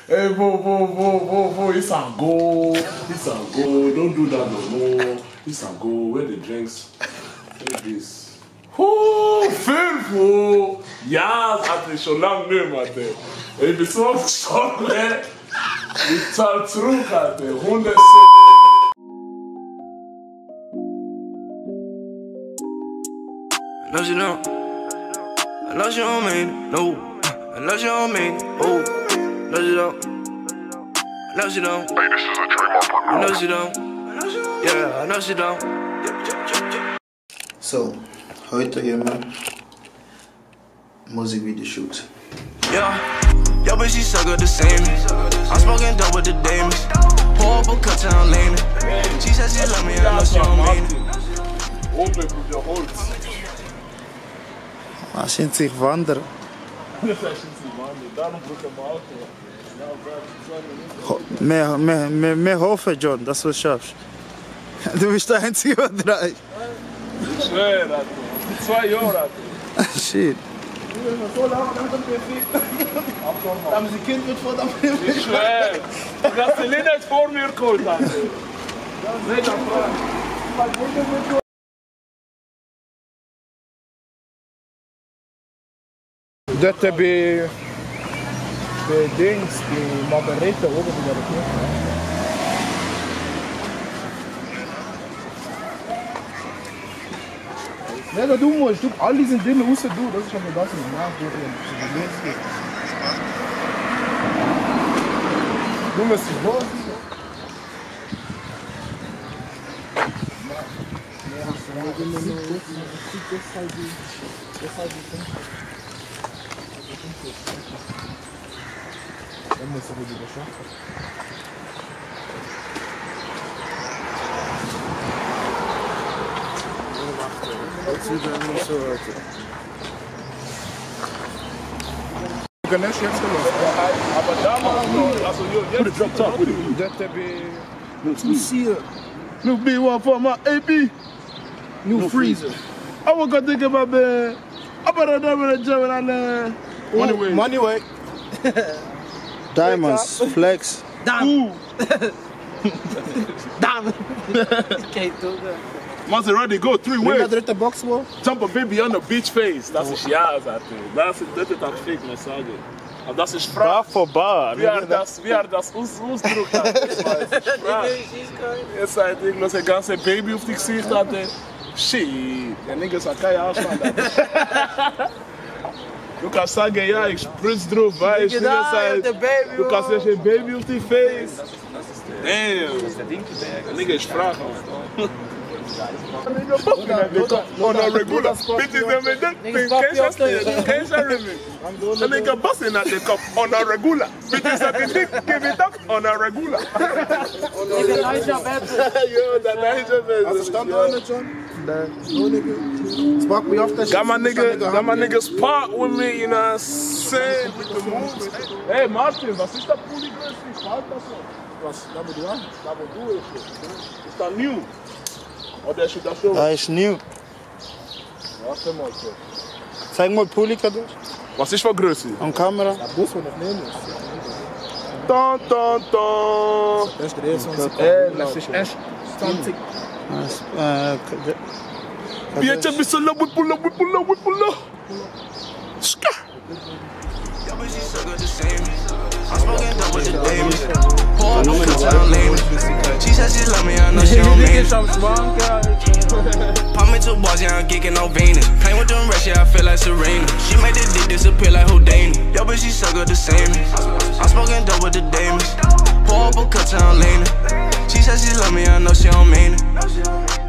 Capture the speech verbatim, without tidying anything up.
Hey, whoa, whoa, whoa, whoa, whoa, it's a go. It's a go. Don't do that no more. It's a go. Where the drinks? Take this. Oh, fearful. Yes, at the so long name at the. If it's so solid, it's all true at the. Hundred. No, you don't. I know you don't mean it. No. I know you don't mean it. Oh. No, you don't. I know you don't. Hey, this is a trademark. I know you don't. Yeah, I know you don't. So, heute gehen wir Musikvideo-Shoot. Yeah, yo, bitch, she suck up the same. I'm smoking dope with the demons. Pour up a cut till I'm leaning. She said she love me, I know she don't mean it. Open with your Holz. Ah, sind sich wandern. Mehr, mehr, mehr, mehr hoffen, John, dass du es schaffst. Du bist der Einzige, der drei. Ich schwöre, Alter. Zwei Jahre, Alter. Shit. Da haben sie Kind mit vor der Ich schwöre. Du hast die Lina jetzt vor mir geholt, Alter. Nicht am Fragen. Dort bei, bei Dings, die Margarete oben bei der Kirche. Ja, da du musst, du, alle sind drin, außer du, das ist aber das nicht nach, du musst dich los. Dann musst du wieder schaffen. Jetzt wieder immer so heute. Ganesh jetzt gelöst. Aber damals noch, also jetzt. Drop top with it. That be. You see it. New B one for my A B. New freezer. I was gonna think about the. I better never enjoy it on the. Money way. Money way. Diamonds, flex. Damn. Damn. Can't do that. Maserati go three ways. Wer dritte Box war? Jump a baby on the beach face. Das ist ja, Alter. Das ist das ist das Fake Massage. Aber das ist Sprach for bar. Wie er das, wie er das aus, ausdrückt hat. Jetzt halt irgendwas ein ganzes Baby auf die Gesicht hatte. Shit, der Nigga sagt kein Ausstand. Du kannst sagen, ja, ich spritz drauf, weißt du? Du kannst nicht ein Baby auf die Face. Damn. Der Nigga ist Sprach. On a regular. Bitches them in that thing. Can't share me. The nigga busting at the cup on a regular. Bitches at the dick, give it up on a regular. Nigga, nice job, Yo, that nice job. Hast du Stand an, John? No, nigga. Spark me off that shit. Got my nigga, got my niggas part with me, you know what I'm saying? With the moves. Hey, Martin, was ist der Pulli größte? Halt das noch. Was? Double do an? Double do it. Ist das new? Oder ist das schon? Da ist new. Warte mal so. Zeig mal Pulika durch. Was ist für Größe? An Kamera. Der Bus, der noch nehmen ist. Dun, dun, dun. Das ist der zwanzig. Ey, das ist echt. zwanzig. Bitch, be so low, we pull up, we pull up, we pull up. Ska. Yo, bitch, she suck up the same. I'm smoking dope with the demons. Pour up a cut till I'm leaning. She said she love me, I know she don't mean it. Pop me two balls, yeah, I'm geeking on Venus. Playing with them rest, yeah, I feel like Serena. She made the dick disappear like Houdini. Yo, bitch, she suck up the same. I'm smoking dope with the demons. Pour up a cut till I'm leaning. She said she love me, I know she don't mean it.